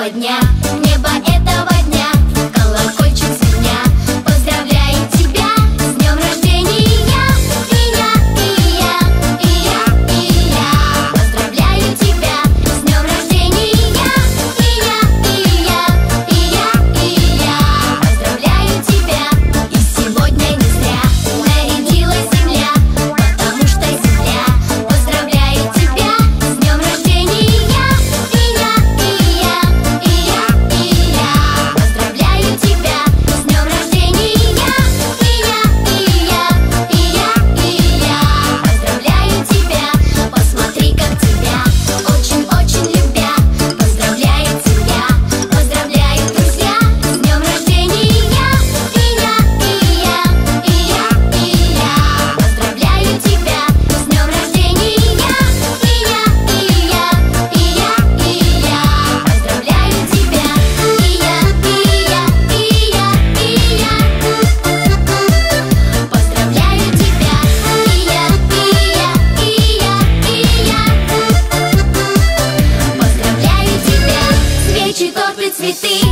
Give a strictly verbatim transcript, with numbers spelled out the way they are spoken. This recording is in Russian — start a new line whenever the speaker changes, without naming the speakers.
этого дня, небо этого дня, колокольчик звеня, поздравляет тебя с днем рождения. И я, и я, и я, и я поздравляю тебя с днем рождения. И я, и я, и я, и я поздравляю тебя. И сегодня не зря нарядилась земля, потому что земля поздравляет тебя с днем рождения. И я, и я, и я, и я поздравляю тебя с днем рождения. И я, и я, и я, и я поздравляю тебя. Посмотри, как тебя очень-очень любя поздравляет семья, поздравляют друзья с днем рождения. И я, и я, и я, и я поздравляю тебя с днем рождения. И я, и я, и я, и я, и я поздравляю тебя. И я, и я, и я, и я поздравляю тебя. И я, и я, и я, и я поздравляю тебя. Свечи, торты, цветы